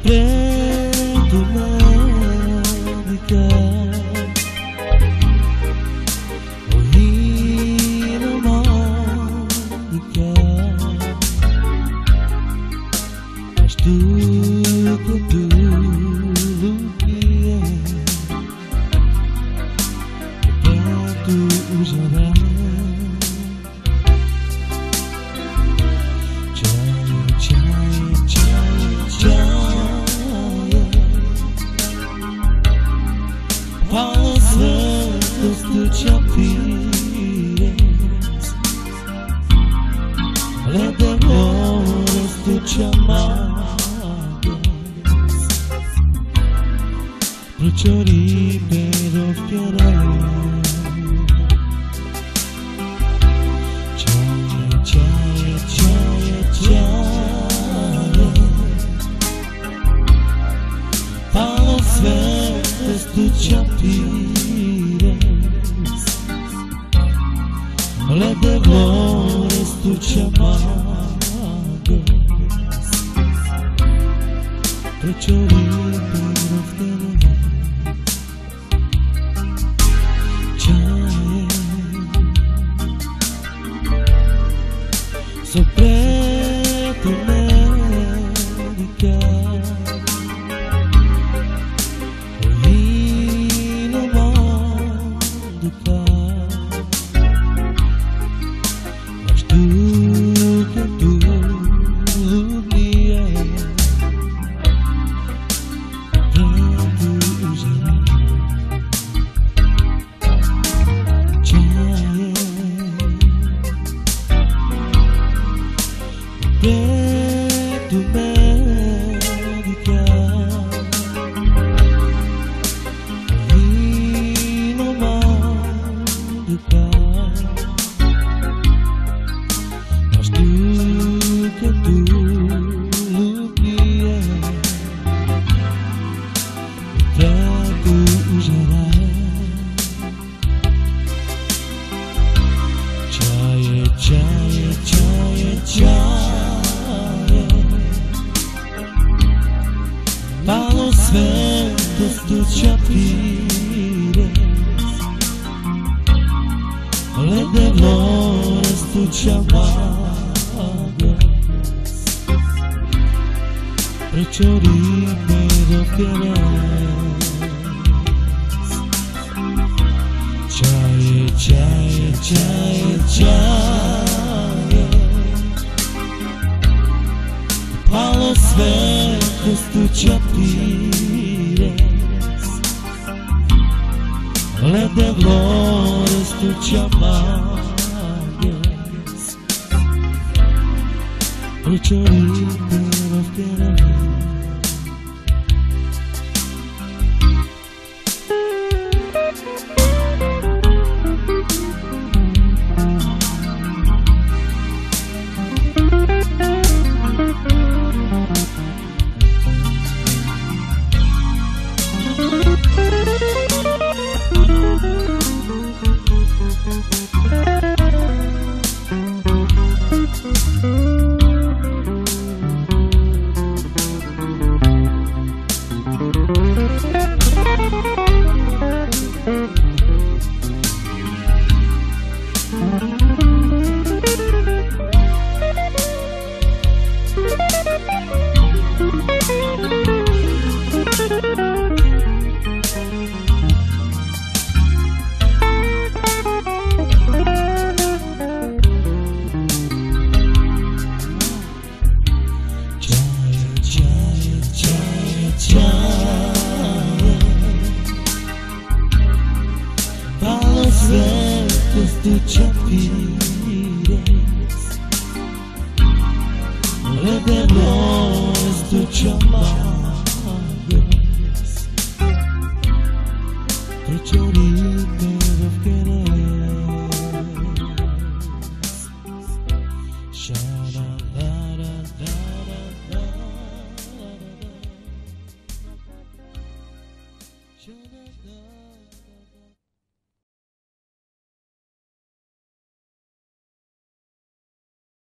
Sopra America, Ohino Monica, mas tu quieres, para tu usarás. Palos verdes tu chapires, le devores tu chamagues, bruciori per offierare. Palos verdes tu chapires, le devores tu chamagues, bruciori per offierare. Sopra America, Ohino Monica, mas tu vies, para tu usarás. Sopra America, Ohino Monica, mas tu vies, para tu usarás. Palos verdes tu chapires, le devores tu chamagues, bruciori per offierare. Palos verdes tu chapires, le devores tu chamagues, bruciori per offierare. Palos verdes tu chapires, le devores tu chamagues, bruciori per offierare. Sha-da-da-da-da-da.